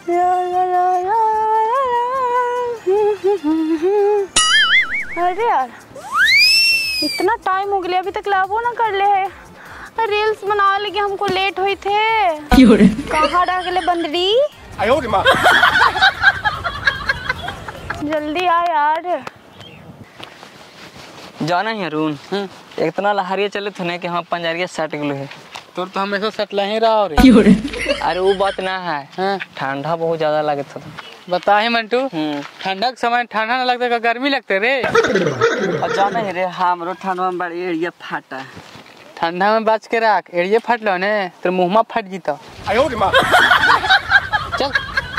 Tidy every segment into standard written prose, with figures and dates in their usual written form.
अरे यार इतना टाइम हो गया अभी तक लाभो ना कर ले है। रील्स बनाने लगे हमको लेट हुई थे। कहाँ रह गए बंदरी? जल्दी आ यार। जाना है अरुण। इतना लहरिया चले थे ना कि हम पंजारिया सट गए है। तो हमेशा सटला ही रहा। अरे वो बात ना है, ठंडा बहुत ज्यादा लगे था। बता ही मंटू, ठंडा के समय ठंडा ना लगता, गर्मी लगते रे। और जाना है रे हमरो ठंडा में बड़ी एड़िया फाटा है। ठंडा में बच के रख, एड़िया फट लो ने तो मुँह में फट जीता। चल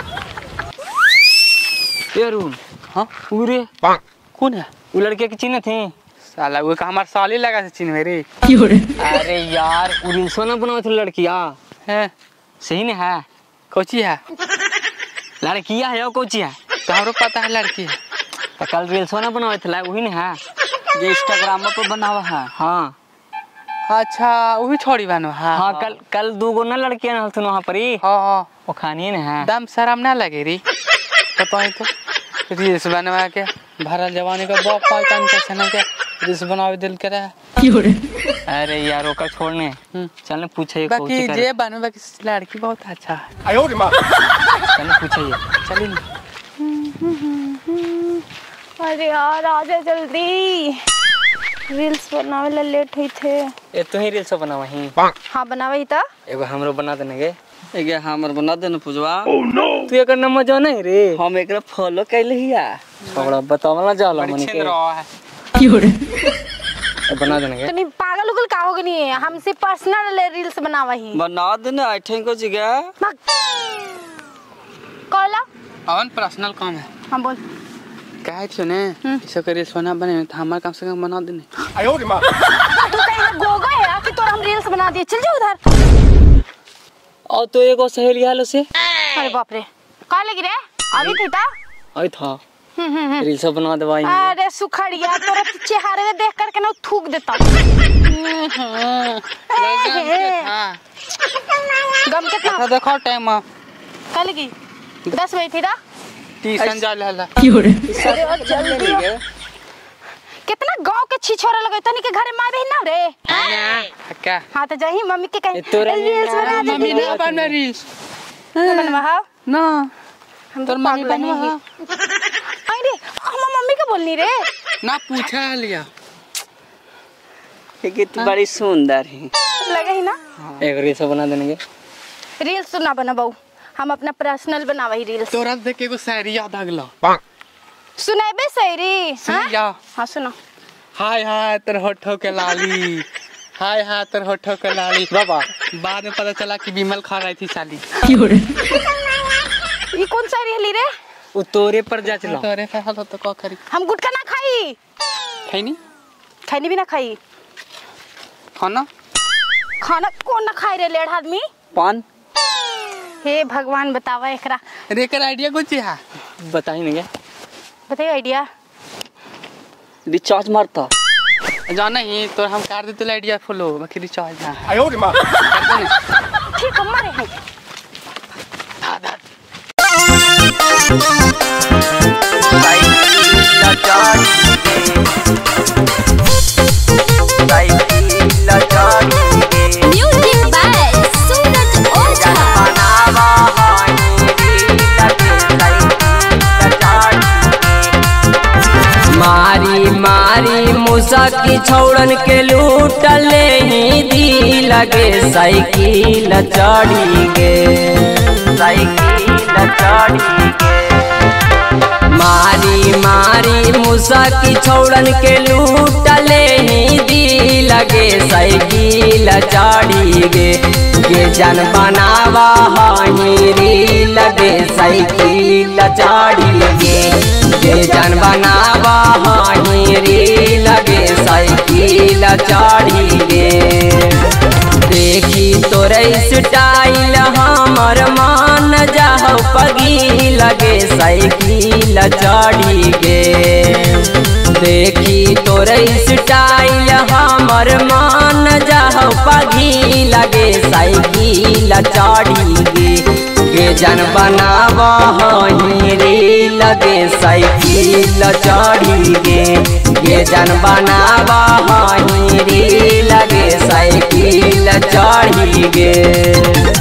अरुण। हाँ पूरे कौन है? वो लड़के की चिन्ह थी। साला वो का हमारे साली लगा से चिन्ह रे। अरे यार वो रील्स ना बनावे थे लड़किया है। सही ने है। कोची है? लड़किया है कोची है? तो हमरो पता है लड़की है। तो कल रील्स ना बनावे थे वही ने है जो इंस्टाग्राम पर बनावा है। हाँ अच्छा वही छोड़ी बनो। हाँ हाँ कल दो गो ना लड़कियां ना वहाँ पर ही। हाँ वो खानी ने है। दम शर्म ना लगे री। बताई तो रील्स बनवा के भरल जवानी का बाप पाई कान कैसे ना के रील्स बनावे दिल करे। अरे यार ओका छोड़ने चल पूछे बाकी जे बनवा की लड़की बहुत अच्छा है। चल पूछे चली। अरे यार आजा जल्दी, रील्स बनावे लेट हुई थे। ए तू ही रील्स बनावा ही? हाँ बनावे ही था। एगो हमरो बना देने गे। एगे हमर बना देना पूजवा। तू एकर नंबर जाने रे? हम एकरा फॉलो कैले हिया। थोड़ा बतावला जाला मने के बना देने गे। तनी पागल उगल का होगे नहीं, हमसे पर्सनल रील्स बनावा ही। बना देना आठे को जगह कॉला अवन पर्सनल काम है। हां बोल। कहे थे ने इसे करे सोना बने तो हमारे काम से काम बना देने। तू कहीं गोगा है कि तोर हम रील्स बना दिए? चल जा उधर। और तो एगो सहेली आलो से। अरे बाप रे का लगी रे? अभी थी ता आई था रील्स बना दवाई। अरे सुखड़िया तोरा चेहरे में देख करके ना थूक देता। गम कितना देखो टाइम का लगी? 10 बजे थी ता ट्यूशन जा ला। कितना गांव के छिछोरा लगे तनी के घरे मां बहन ना रे। क्या? हां तो जाही मम्मी के कहीं रील्स बना दे। मम्मी ना बना रील्स बनवा ना हम तोर मम्मी बनवा। अरे हम मम्मी के बोलनी रे ना पूछा लिया कि तू बड़ी सुंदर है लगे ही ना। एक रील्स बना देंगे। रील्स तो ना बना बहु, हम अपना पर्सनल बनावा ही रील्स। तोरा देख के एगो शायरी याद आ गला। सुनाबे शायरी? हां हां सुना। हाय हाय तेरे होठों के लाली, हाय हाय तेरे होठों के लाली। बाबा बाद में पता चला कि विमल खा रही थी साली। ये कौन शायरी है ली रे? वो तोरे पर जा चला। तोरे पे हाल तो का करी? हम गुटखा ना खाई। खैनी भी ना खाई। खाना कौन ना खाई रे लेड़ आदमी? पान। हे भगवान बतावा एकरा। रे कर आइडिया कुछ है? बताई नहीं बताइए आइडिया। रिचार्ज मारता जाना ही तो हम कर देते आइडिया फॉलो बाकी रिचार्ज ना। आयो रे मां ठीक है मारे हैं। Music by Suraj Ojha. मारी मारी मूसा की छौड़न के लूटले ही दी लगे साइकिल चढ़ी गे, साइकिल चढ़ी गे। मारी मारी मूसा की छौड़न के लूटले ही दी लगे साइकिल चढ़ी गे। ये जन बनावा हनी लगे साइकिल चढ़ी गे। ये जन बनावा हनी लगे साइकिल चढ़ी गे। देखी तोरे स्टाइल हमर मान जाओ पगी लगे साइकिल चढ़ी गे। देखी तोरे स्टाइल हमर मान जाओ पगी लगे साइकिल चढ़ी गे। गे जान बनावा हीरी लगे साइकिल चढ़ी गे जान बनावा हीरी लगे साइकिल चढ़ी गे।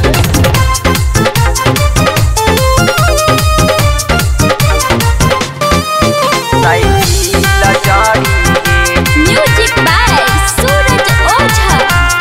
Music by Suraj Ojha.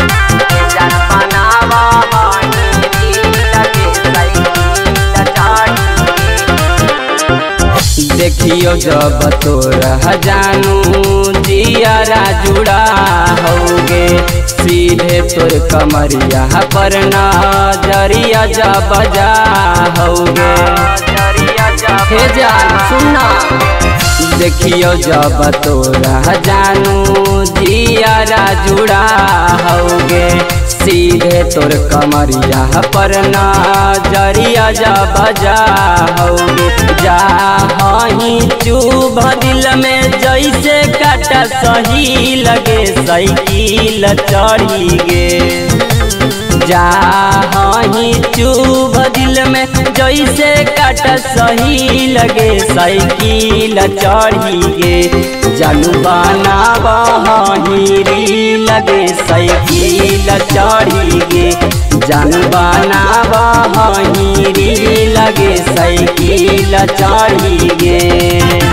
देखियो जब तोरा जानू जियारा जुड़ा होगे सीधे तोर कमरिया पर नजरिया जब जा होगे। हे जान सुना देखियो जब तोरा जानू जियारा जुड़ा होगे सीधे तोर कमरिया पर नजरिया जब जा होगे। जा ही चुभ दिल में जैसे काटा सही लगे साइकिल चढ़ी गे। जा ही चुभ दिल में जैसे काटा सही लगे साइकिल चढ़ी गे। जानू बनावा हीरी लगे साइकिल चढ़ी गे। जानू बनावा हीरी लगे साइकिल चढ़ी गे।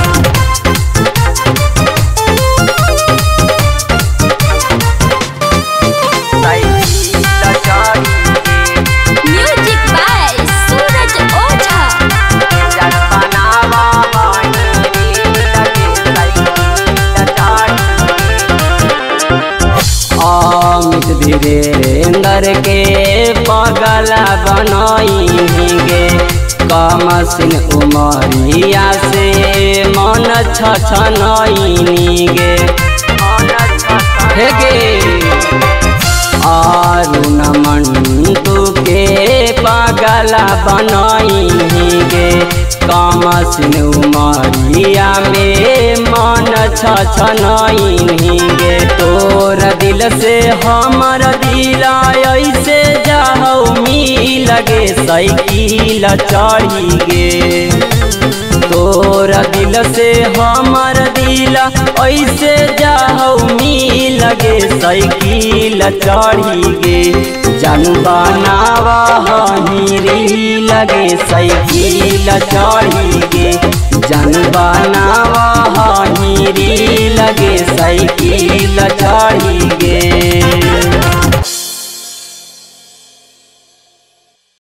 Music by Suraj Ojha. अमित धीरेन्द्र के पगला बनइगे कमसिन उमरिया से मन छछनइनी गे। हे गे अरुण मंटू के पगला बनइगे कमसिन उमरिया में मन छछनइनी गे। तोर दिल से हमर दिल ऐसे जाओ मी लगे साइकिल चढ़ी गे। तोर दिल से हमर दिल ऐसे जाओ मी लगे साइकिल चढ़ी गे। जानू बनावा हीरी लगे साइकिल चढ़ी गे। जानू बनावा हीरी लगे साइकिल चढ़ी गे।